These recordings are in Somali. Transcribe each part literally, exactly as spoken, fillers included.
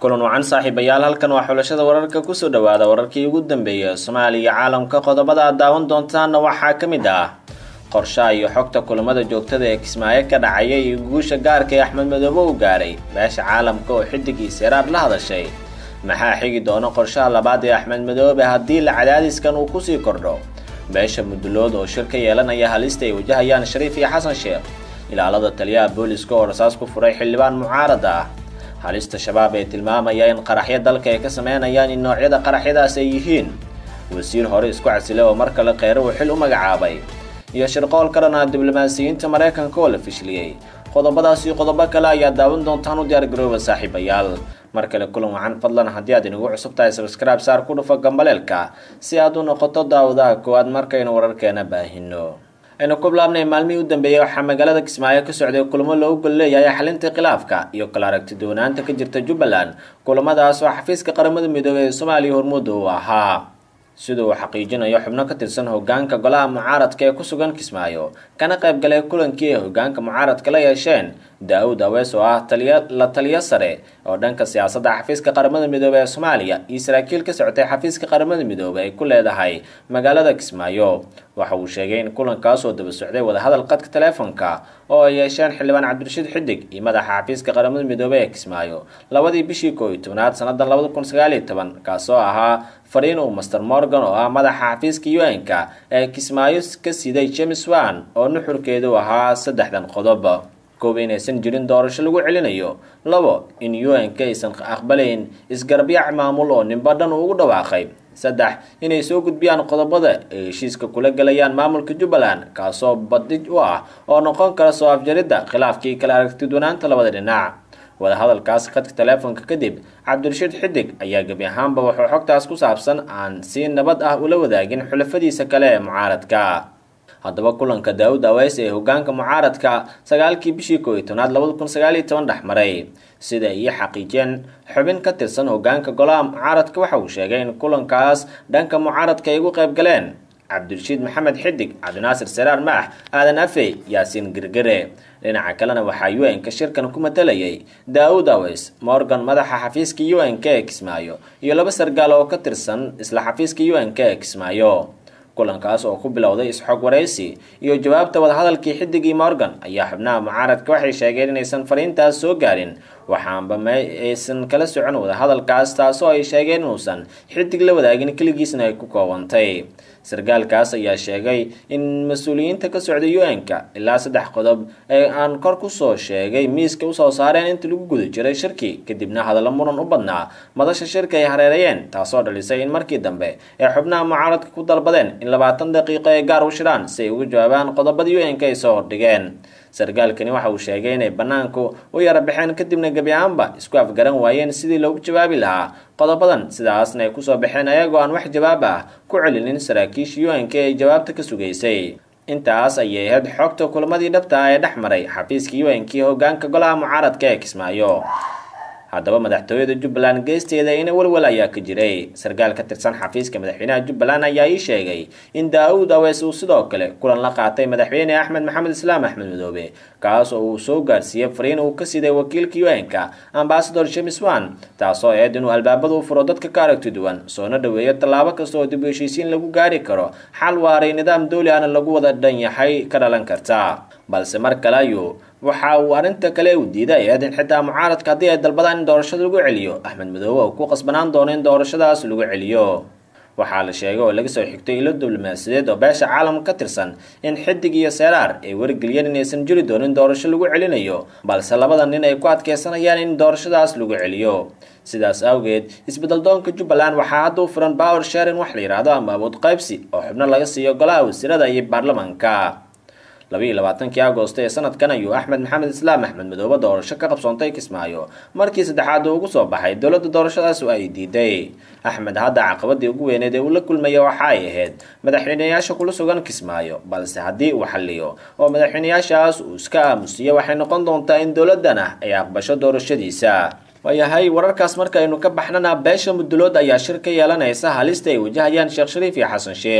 kulan wacan saaxiibayaal halkan waa xulashada wararka kusoo dhawaada wararkii ugu dambeeyay Soomaaliya caalamka qodobada aad daawan doontaan waxaa kamid ah qorshaha iyo xogta kulamada joogtada ee Kismaayo ka dhacay iyo guusha gaarka ee Axmed Madoobe uu gaaray beesha caalamka oo xidigiisa Seraar la hadashay maxaa xigi doona qorshaha labaad ee Axmed Madoobe haddii la cadaadiskan uu ku sii kordho beesha Mudulood oo shirka yeelanaya halista ay wajahayaan Shariif iyo Xasan Sheekh ilaalada taliyaha booliska oo rasaas ku furay xildhibaan mucaarad ah halista shabaab ee tilmaamaya in qaraxyo dalka ay ka sameynayaan in noocyada qaraxyadaas ay yihiin wasiir hore isku casilay oo marka la qeyro uu xil u magacaabay iyo shirqool karana diblomaasiyiinta Mareykanka oo la fishiliyay qodobadaas iyo qodobo kale ayaa daawan doontaan u diyaar garooba saaxiibayaal mar kale kulan wacan fadlan haddii aad inagu cusub tahay subscribe saar ku dhufo gambaleelka si aad u noqoto daawadaha koowaad markaynu wararkeena baahino aynu ku bilaabnay maalmihii u dambeeyay waxaa magaalada Kismaayo ka socday kulamo loogu gol leeyahay xalinta khilaafka iyo kala aragti duwanaanta ka jirta Jubbaland kulamadaas oo xafiiska qaramada midoobay ee Soomaaliya hormuud u ahaa sidoo uu xaqiijinayo xubno ka tirsan hoggaanka golaha mucaaradka ee ku sugan Kismaayo kana qayb galay kulankii ee hoggaanka mucaaradka la yeesheen Daawud Awees oo ah taliya la taliya sare oo dhanka siyaasadda xafiiska qaramada midoobay ee Soomaaliya iyo saraakiil ka socotay xafiiska qaramada midoobay ay ku leedahay magaalada Kismaayo waxa uu sheegay in kulankaas oo daba socday wada hadal qadka telefoonka oo ay yeesheen xildhibaan Cabdirashiid Xidig iyo madaxa xafiiska qaramada midoobay ee Kismaayo labadii bishii koow iyo tobnaad sanadda laba kun sagaal iyo toban kaas oo ahaa fariin uu Master Morgan oo ah madaxa xafiiska U N-ka ee Kismaayo ka siday James Wan oo nuxurkeedu ahaa saddexdan qodob koob inaysan jirin doorasho lagu celinayo labo in U N-ka aysan aqbalayn isgarabyac maamul oo ninbadhan ugu dhawaaqay saddex inay soo gudbiyaan qodobada ay heshiiska kula galayaan maamulka Jubbaland kaasoo badid u ah oo noqon kara soo afjaridda khilaafkii kala aragti duwanaanta labada dhinac wada hadalkaas qadka telefoonka kadib Cabdirashiid Xidig ayaa gabi ahaanba wuxuu xogtaas ku saabsan aan si nabad ah ula wadaagin xulafadiisa kale ee mucaaradka haddaba kulanka Daawud Awees ee hoggaanka mucaaradka sagaalkii bishii koow iyo tobnaad laba kun sagaal iyo toban dhaxmaray sida ay xaqiijeen xubin ka tirsan hoggaanka golaha mucaaradka waxa uu sheegay in kulankaas dhanka mucaaradka ay uga qayb galeen Cabdirashiid Maxamed Xidig Cabdinaasir Seraar Maax Aadan Afey Yaasiin Girgire dhinaca kalena waxaa U N-ka shirkan ku matalayay Daawud Awees Morgan madaxa xafiiska U N-ka ee Kismaayo iyo laba sargaal oo ka tirsan isla xafiiska U N-ka ee Kismaayo kulankaas oo ku bilowday isxog wareysi iyo jawaabta wada hadalkii Xidig iyo Morgan ayaa xubnaha mucaaradka waxay sheegeen inaysan fariintaas soo gaarin waxaanba ma aysan kala socon wada hadalkaas taasoo ay sheegeen inuusan Xidig la wadaagin kaligiisna ay ku koobantay sargaalkaas ayaa sheegay in mas'uuliyiinta ka socday U N-ka ilaa saddex qodob ee aan kor ku soo sheegay miiska u soo saareen inta lagu guda jiray shirki kadibna hadallo muran u badnaa madasha shirka ay hareerayeen taasoo dhalisay in markii dambe ay xubnaha mucaaradka ku dalbadeen in labaatan daqiiqo ay gaar u shiraan si ay uga jawaabaan qodobada U N-ka ay soo hordhigeen sargaalkani waxa uu sheegay inay banaanku u yara baxeen kadibna gabi ahaanba isku afgaran waayeen sidii loogu jawaabi lahaa qodobadan sidaasna ay kusoo baxeen ayagoo aan wax jawaab ah ku celinin saraakiisha U N-ka ee jawaabta ka sugaysay intaas ayay ahayd xogta kulamadii dhabta ah ee dhex maray xafiiska U N-ka iyo hoggaanka golaha mucaaradka ee Kismaayo haddaba madaxtooyada Jubbaland geesteeda in walwal ayaa ka jiray sargaal ka tirsan xafiiska madaxweynaha Jubbaland ayaa ii sheegay in Daawud Awees uu sidoo kale kulan la qaatay madaxweyne Axmed Maxamed Islaam Axmed Madoobe kaas oo uu soo gaarsiiyay fariin uu ka siday wakiilka U N-ka Ambassador James Wan taasoo ay inuu albaabada u furo dadka ka aragti duwan soona dhaweeyo tallaabo kasta oo dib u heshiisiin lagu gaari karo xal waara nidaam dawli ah lagu wada dhan yahay ka dhalan karta balse mar kale ayuu waxa uu arinta kale u diiday in xitaa mucaaradka haddii ay dalbadaan in doorashada lagu celiyo Axmed Madoobe oo ku qasbanaan doono in doorashadaas lagu celiyo waxaa la sheegay oo laga soo xigtay ilo diblomaasiyadeed oo beesha caalamka ka tirsan in Xidig iyo Seraar ay wargeliyeen inaysan jiri doonin doorasho lagu celinayo balse labada nin ay ku adkeysanayaan in doorashadaas lagu celiyo sidaas awgeed isbedel doonka Jubbaland waxaa hadda u furan power sharing wax la yiraahdo ama awood qaybsi oo xubno laga siiyo golaha wasiirada iyo baarlamaanka laba iyo labaatankii Agoosto ee sanadkan ayuu Axmed Maxamed Islaam Axmed Madoobe doorasho ka qabsoontay Kismaayo markii saddexaad uu ugu soo baxay dowladda doorashadaas oo ay diiday Axmed hadda caqabadii ugu weyneed ee uu la kulmay waxa ay ahayd madaxweynayaasha kula sugan Kismaayo balse haddii uu xalliyo oo madaxweynayaashaas uu iska aamusiyo waxay noqon doontaa in dowladana ay aqbasho doorashadiisa wayahay wararkaas marka aynu ka baxnana beesha Mudulood ayaa shir ka yeelanaysa halista ay wajahayaan Sheekh Shariif iyo Xasan Sheekh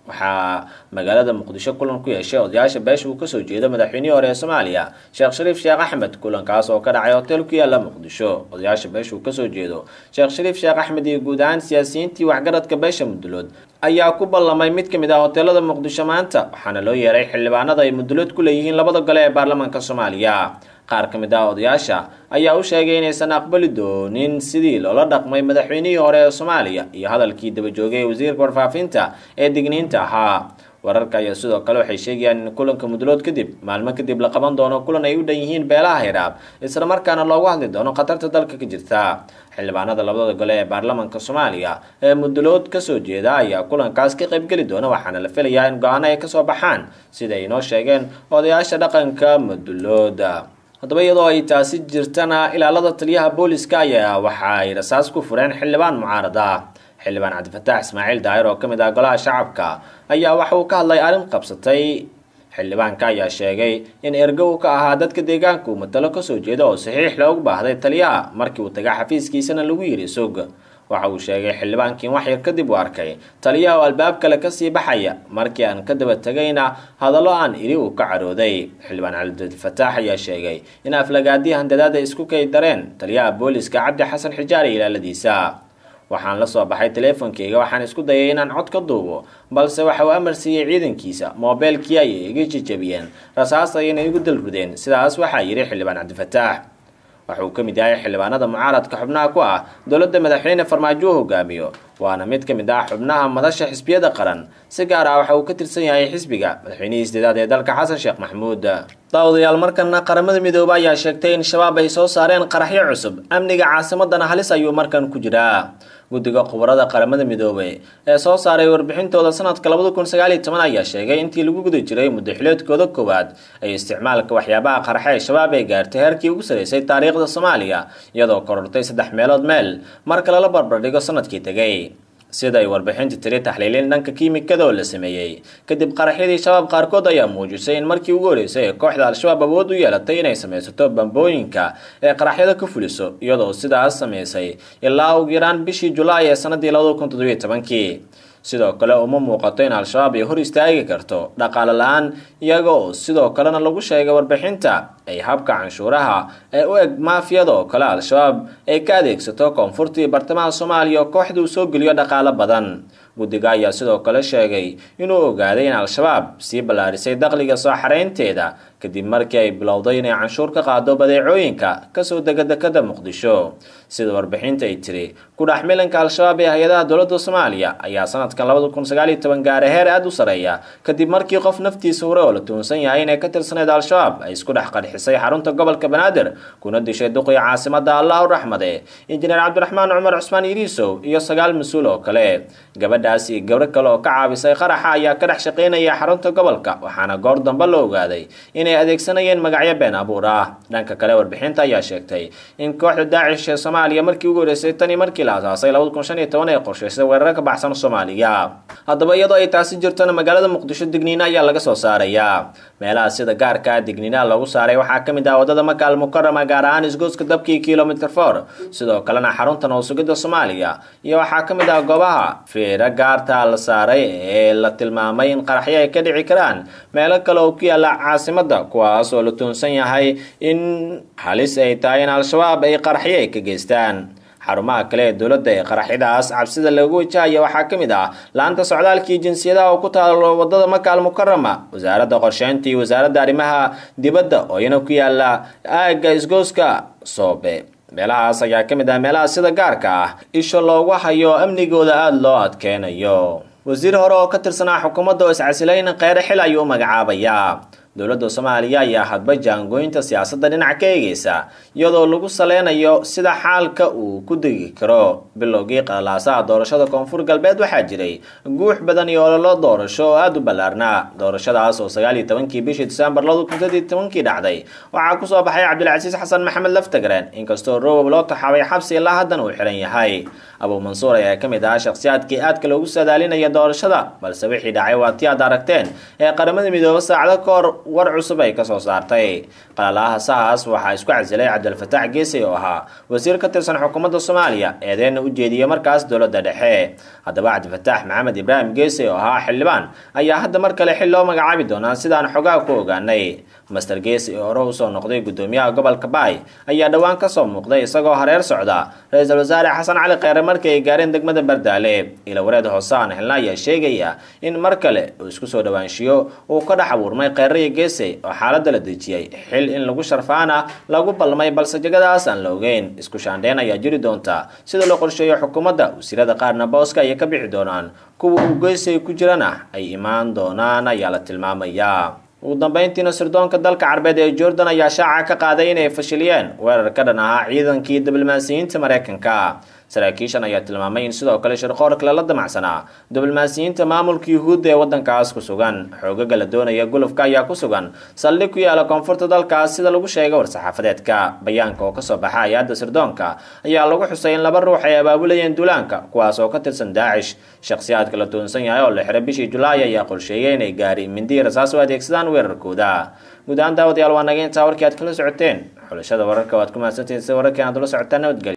waxaa magaalada muqdisho kulan ku yeeshay odayaasha beesha uu kasoo jeedo madaxweynihii hore ee soomaaliya sheekh shariif sheekh axmed. kulankaas oo ka dhacay hotel ku yaala muqdisho, odayaasha beesha uu kasoo jeedo sheekh shariif sheekh axmed iyo guud ahaan siyaasiyiintii waxgaradka beesha mudulood ayaa ku ballamay mid kamid ah hoteelada muqdisho maanta, waxaana loo yeeray xildhibaanada ay mudulood ku leeyihiin labada gole ee baarlamaanka soomaaliya. qaar ka mid ah odayaasha ayaa u sheegay inaysan aqbali doonin sidii loola dhaqmay madaxweynihii hore ee soomaaliya iyo hadalkii daba joogay wasiirka warfaafinta ee digniinta ahaa. wararka ayaa sidoo kale waxay sheegayaan in kulanka mudulood kadib maalmo kadib la qaban doono kulan ay u dhan yihiin beelaha hiraab, isla markaana loogu hadli doono khatarta dalka ka jirta. xildhibaanada labada gole ee baarlamaanka soomaaliya ee mudulood kasoo jeeda ayaa kulankaas ka qaybgeli doona, waxaana la filayaa in go-aano ay kasoo baxaan sida ay inoo sheegeen odayaasha dhaqanka mudulood. haddaba iyadoo ay taasi jirtana ilaalada taliyaha booliska ayaa waxa ay rasaas ku fureen xildhibaan mucaarad ah. xildhibaan cabdifataax ismaaciil daahir oo kamid ah golaha shacabka ayaa waxa uu ka hadlay arrin qabsatay. xildhibaanka ayaa sheegay in ergo uu ka ahaa dadka deegaanka uu matalo kasoo jeeda oo saxiix loogu baahday taliyaha markii uu taga xafiiskiisana lagu yiri sug. waxa uu sheegay xildhibaankii wax yar kadib uu arkay taliyaha oo albaab kale kasii baxaya, markii aan ka daba tegayna hadallo aan iri uu ka carooday. xildhibaan cabdifataax ayaa sheegay in aflagaadii handadaada isku kay dareen taliyaha booliska cabdi xasan xijaari ilaaladiisa. waxaan la soo baxay teleefonkeyga, waxaan isku dayay inaan cod ka duubo, balse waxa uu amar siiyey ciidankiisa, moobeelkii ayay iga jejabiyeen, rasaas ayayna igu dalrudeen. sidaas waxaa yidhi xildhibaan cabdifataax. waxa uu ka mid yahay xildhibaanada mucaaradka xubnaha ku ah dowladda madaxweyne farmaajo uu hogaamiyo, waana mid ka mid ah xubnaha madasha xisbiyada qaran. si gaar ah waxa uu ka tirsan yahay xisbiga madaxweynihii sideedaad ee dalka xasan sheekh maxamuud. daawadayaal, markana qaramada midoobay ayaa sheegtay in shabaab ay soo saareen qaraxyo cusub, amniga caasimadana halis ayuu markan ku jiraa. guddiga khubarada qaramada midoobay ee soo saaray warbixintooda sanadka labada kun sagaal iyo toban ayaa sheegay intii lagu guda jiray muddaxileedkooda koowaad ay isticmaalka waxyaabaha qarxa ee shabaab ay gaartay heerkii ugu sareysay taariikhda soomaaliya, iyadoo korortay saddex meelood meel marka lala barbardhigo sanadkii tegay. sida ay warbixinta tiri taxliilin dhanka kiimikada oo la sameeyey kadib qaraxyadii shabaab qaarkood ayaa muujisay in markii ugu horeysay ee kooxda al-shabaab awood u yeelatay inay samaysato bambooyinka ee qaraxyada ka fuliso, iyadoo sidaas samaysay ilaa ugu yaraan bishii julaay ee sanadii labada kun toddobiyo tobankii. sidoo kale uma muuqato in al-shabaab ay hor istaagi karto dhaqaale la-aan, iyaga oo sidoo kalena lagu sheegay warbixinta ay habka canshuuraha ee u eg maafiyada oo kale al-shabaab ay ka adeegsato koonfurta iyo bartamaha soomaaliya oo kooxda uu soo geliyo dhaqaale badan. guddiga ayaa sidoo kale sheegay inuu ogaaday in al-shabaab sii ballaarisay dakhliga soo xareynteeda kadib markii ay bilowday inay canshuur ka qaado badeecooyinka kasoo dega dekada muqdisho. sida warbixinta ay tiri kudhax milanka al-shabaab ee hay-adaha dowladda soomaaliya ayaa sanadkan labada kun sagaal iyo toban gaaray heer aada u sareeya kadib markii qof naftiisa hore oo la tuhunsan yahay inay ka tirsaneyd al-shabaab ay isku dhex qarxisay xarunta gobolka banaadir kuna dishay duqii caasimada allah u raxmade injineer cabdiraxmaan cumar cusmaan yiriisow iyo sagaal mas-uul oo kale. gabadhaas iyo gabro kale oo ka caabisay qaraxa ayaa ka dhex shaqaynaya xarunta gobolka, waxaana goor dambe la ogaaday inay adeegsanayeen magacyo been abuur ah. dhanka kale warbixinta ayaa sheegtay in kooxda daacish ee soomaaliya markii ugu horeysay tani markii la aasaasay labada kun shan iyo toban ay qorshaysay weerar ka baxsan soomaaliya. haddaba iyadoo ay taasi jirtona magaalada muqdisho digniino ayaa laga soo saarayaa. meelaha sida gaarka ah digniinaha lagu saaray waxaa ka mid ah wadada maka almukarama, gaar ahaan isgoyska dabkii kilomitr four, sidoo kalena xarunta nabad-sugidda soomaaliya, iyo waxaa ka mid ah goobaha fiiro gaarta la saaray ee la tilmaamay in qaraxyo ay ka dhici karaan meelo kale oo ku yaala caasimada, kuwaas oo la tuhunsan yahay in halis ay tahay in al-shabaab ay qaraxyo ay ka geystaan. xarumaha kale ee dowladda ee qaraxyadaas cabsida lagu wajahaya waxaa ka mid ah laanta socdaalkii jinsiyadaha oo ku taalo wadada maka almukarama, wasaaradda qorsheynta iyo wasaaradda arrimaha dibadda oo iyana ku yaala aagga isgooska soobe. meelahaas ayaa ka mid ah meelaha sida gaarka ah isha loogu hayo amnigooda aada loo adkeynayo. wasiir hore oo ka tirsanaa xukuumadda oo iscasilayna kheyre xil ayuu u magacaabayaa. dowladda soomaaliya ayaa hadba jaangooyinta siyaasadda dhinac ka eegaysa, iyadoo lagu saleynayo sida xaalka uu ku degi karo. bilowgii qalalaasaha doorashada koonfur galbeed waxaa jiray guux badan iyo ololo doorasho oo aada u ballaarnaa. doorashadaas oo sagaal iyo tobankii bishii disembar labada kun saddeed iyo tobankii dhacday waxaa kusoo baxay cabdilcasiis xasan maxamed laftagreen, inkastoo rowob loo taxaabay xabsi ilaa haddana uu xiran yahay. abuu mansuur ayaa ka mid ahaa shakhsiyaadkii aadka loogu sadaalinaya doorashada, balse wixii dhacay waa tii aad aragteen ee qaramada midoobe saacado ka hor war cusub ay kasoo saartay. qalalaha saas waxaa isku casilay Cabdilfataax Geesi oo ahaa wasiir ka tirsan xukuumadda Soomaaliya eedeena u jeediyay markaas dowladda dhexe. haddaba Cabdilfataax Maxamed Ibraahim Geesi oo ahaa xildhibaan ayaa hadda mar kale xil loo magacaabi doonaa sidaan xogaa ku ogaanay. Master Geesi oo hore u soo noqday gudoomiyaha gobolka Baay ayaa dhawaan ka soo muuqday isagoo hareer socda ra'iisul wasaare Xasan Cali Kheyre markii ay gaareen degmada Bardaale. ila wareed hoosaan helna ayaa sheegaya in mar kale uu isku soo dhawaanshiyo uu ka dhex abuurmay Kheyre iyo Geesi oo xaaladda la dejiyay xil in lagu sharfaana lagu balmay balse jagadaas aan la ogeyn. isku shaandheyn ayaa jiri doonta sida loo qorsheeyo xukuumadda. wasiirada qaarna booska ay ka bixi doonaan kuwa uu Geesi ku jirana ay imaan doonaan ayaa la tilmaamayaa. ugu dambeyntiina sirdoonka dalka Carbeed ee Jordan ayaa shaaca ka qaaday inay fashiliyeen weerar ka dhan ahaa ciidankii diblomaasiyiinta Mareykanka. saraakiishan ayaa tilmaamay in sidoo kale shirqool kale la damacsanaa diblomaasiyiinta maamulka Yuhuudda ee wadankaas ku sugan. xoogaga la doonaya gulufka ayaa ku sugan saldhig ku yaala koonfurta dalkaas sida lagu sheegay war-saxaafadeedka. bayaanka oo kasoo baxa hay-adda sirdoonka ayaa lagu xusay in laba ruux ay abaabulayeen duulaanka kuwaas oo ka tirsan Daacish. shakhsiyaadka la doonsan yahay oo la xiray bishii Julaay ayaa qorsheeyay inay gaari mindi rasaas u adeegsadaan weerarkooda. guud ahaan daawadayaal waa naga intaa warkii aad kala socoteen xulashada wararka waad ku mahadsantihiin sida wararkii aad la socotaan nabadgelyo.